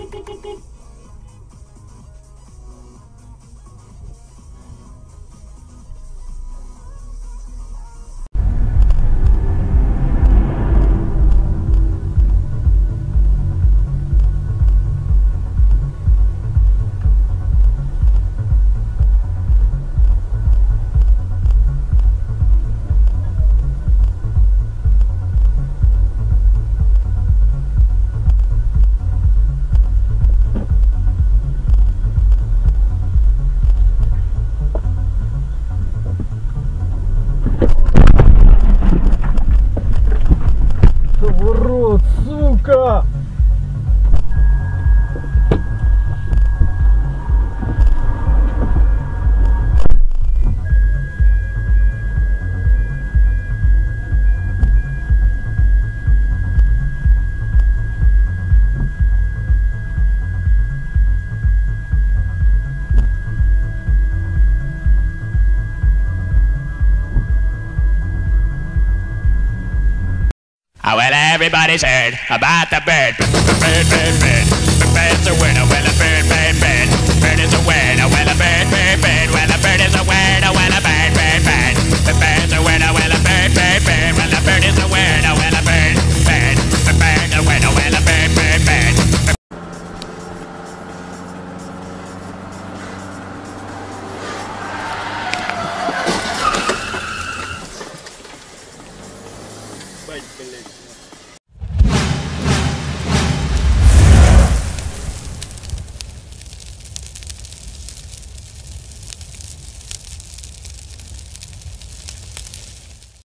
Сука! Oh, well, everybody's heard about the bird. Bird, bird, bird. The bird's a word. Oh, well, a bird, bird, bird. Bird is a word. Oh, well, a bird, bird, bird. Well, a bird is a word. Oh, well, a bird, bird, bird. The bird's a word. Oh, well, a bird, bird, bird. Well, a bird is a word. Oh, well, a bird, bird. The bird's a word. Oh, well, a bird, bird, bird. Compilation.